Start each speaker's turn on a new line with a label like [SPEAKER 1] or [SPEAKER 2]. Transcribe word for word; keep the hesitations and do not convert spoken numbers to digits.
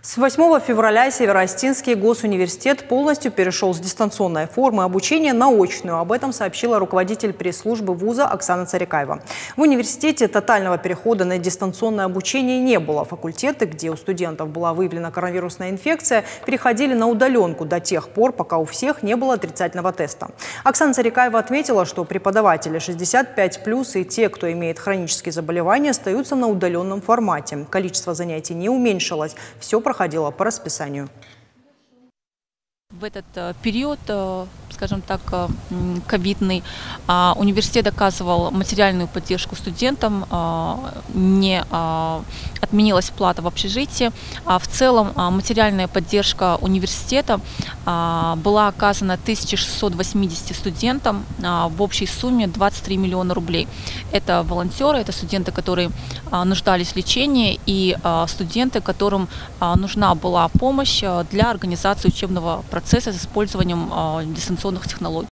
[SPEAKER 1] С восьмого февраля Северо-Остинский госуниверситет полностью перешел с дистанционной формы обучения на очную. Об этом сообщила руководитель пресс-службы вуза Оксана Царикаева. В университете тотального перехода на дистанционное обучение не было. Факультеты, где у студентов была выявлена коронавирусная инфекция, переходили на удаленку до тех пор, пока у всех не было отрицательного теста. Оксана Царикаева отметила, что преподаватели шестьдесят пять плюс и те, кто имеет хронические заболевания, остаются на удаленном формате. Количество занятий не уменьшилось. Все проходило по расписанию.
[SPEAKER 2] В этот период, скажем так, ковидный, университет оказывал материальную поддержку студентам, не отменилась плата в общежитии. В целом материальная поддержка университета была оказана тысяче шестьсот восьмидесяти студентам в общей сумме двадцать три миллиона рублей. Это волонтеры, это студенты, которые нуждались в лечении, и студенты, которым нужна была помощь для организации учебного процесса с использованием дистанционных технологий.